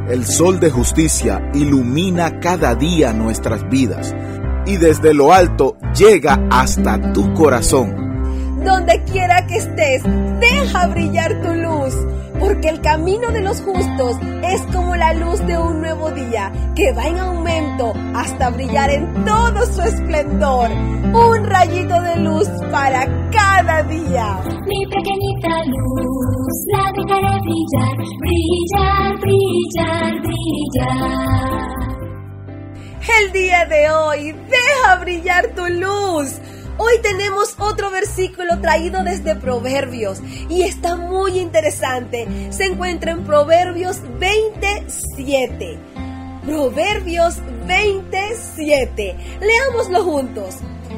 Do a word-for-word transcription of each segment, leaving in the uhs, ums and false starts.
El sol de justicia ilumina cada día nuestras vidas y desde lo alto llega hasta tu corazón. Donde quiera que estés, deja brillar tu luz, porque el camino de los justos es como la luz de un nuevo día que va en aumento hasta brillar en todo su esplendor. Un rayito de luz para cada día. Mi pequeñita luz, la dejaré brillar, brillar, brillar, brillar. El día de hoy, deja brillar tu luz. Hoy tenemos otro versículo traído desde Proverbios y está muy interesante. Se encuentra en Proverbios veintisiete. Proverbios veintisiete. Leámoslo juntos.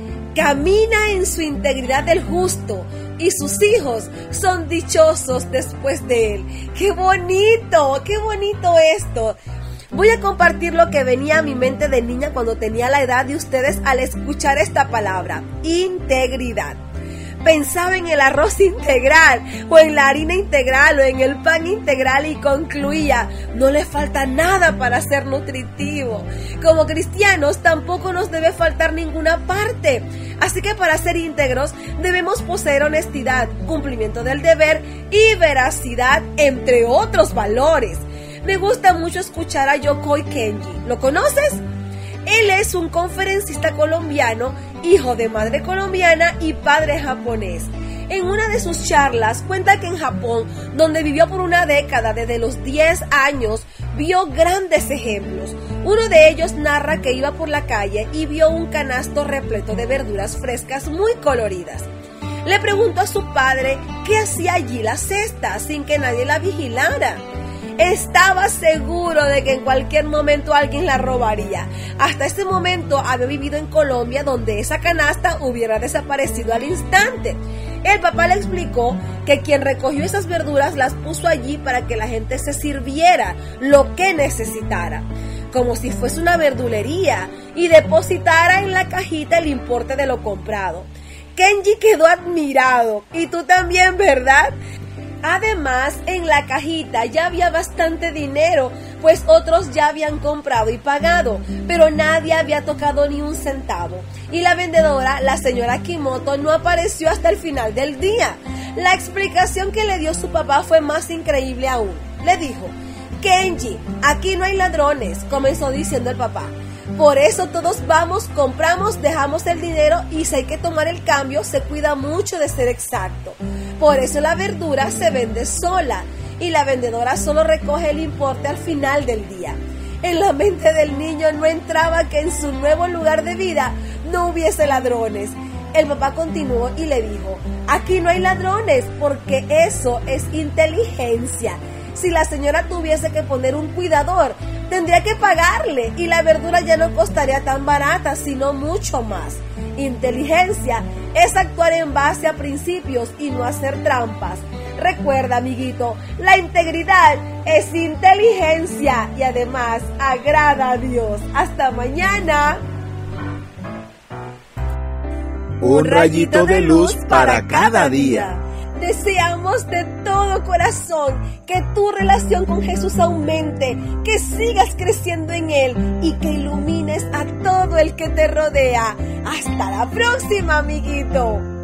Camina en su integridad el justo y sus hijos son dichosos después de él. ¡Qué bonito! ¡Qué bonito esto! Voy a compartir lo que venía a mi mente de niña cuando tenía la edad de ustedes al escuchar esta palabra, integridad. Pensaba en el arroz integral o en la harina integral o en el pan integral y concluía, no le falta nada para ser nutritivo. Como cristianos tampoco nos debe faltar ninguna parte. Así que para ser íntegros debemos poseer honestidad, cumplimiento del deber y veracidad, entre otros valores. Me gusta mucho escuchar a Yokoi Kenji. ¿Lo conoces? Él es un conferencista colombiano, hijo de madre colombiana y padre japonés. En una de sus charlas cuenta que en Japón, donde vivió por una década desde los diez años, vio grandes ejemplos. Uno de ellos narra que iba por la calle y vio un canasto repleto de verduras frescas muy coloridas. Le preguntó a su padre qué hacía allí la cesta sin que nadie la vigilara. Estaba seguro de que en cualquier momento alguien la robaría. Hasta ese momento había vivido en Colombia, donde esa canasta hubiera desaparecido al instante. El papá le explicó que quien recogió esas verduras las puso allí para que la gente se sirviera lo que necesitara, como si fuese una verdulería, y depositara en la cajita el importe de lo comprado. Kenji quedó admirado, y tú también, ¿verdad? Además, en la cajita ya había bastante dinero, pues otros ya habían comprado y pagado, pero nadie había tocado ni un centavo. Y la vendedora, la señora Kimoto, no apareció hasta el final del día. La explicación que le dio su papá fue más increíble aún. Le dijo, Kenji, aquí no hay ladrones, comenzó diciendo el papá. Por eso todos vamos, compramos, dejamos el dinero y si hay que tomar el cambio, se cuida mucho de ser exacto. Por eso la verdura se vende sola y la vendedora solo recoge el importe al final del día. En la mente del niño no entraba que en su nuevo lugar de vida no hubiese ladrones. El papá continuó y le dijo, aquí no hay ladrones porque eso es inteligencia. Si la señora tuviese que poner un cuidador, tendría que pagarle y la verdura ya no costaría tan barata, sino mucho más. Inteligencia es actuar en base a principios y no hacer trampas. Recuerda, amiguito, la integridad es inteligencia y además agrada a Dios. Hasta mañana. Un rayito de luz para cada día. Deseamos de todo corazón que tu relación con Jesús aumente, que sigas creciendo en Él y que ilumines a todo el que te rodea. Hasta la próxima, amiguito.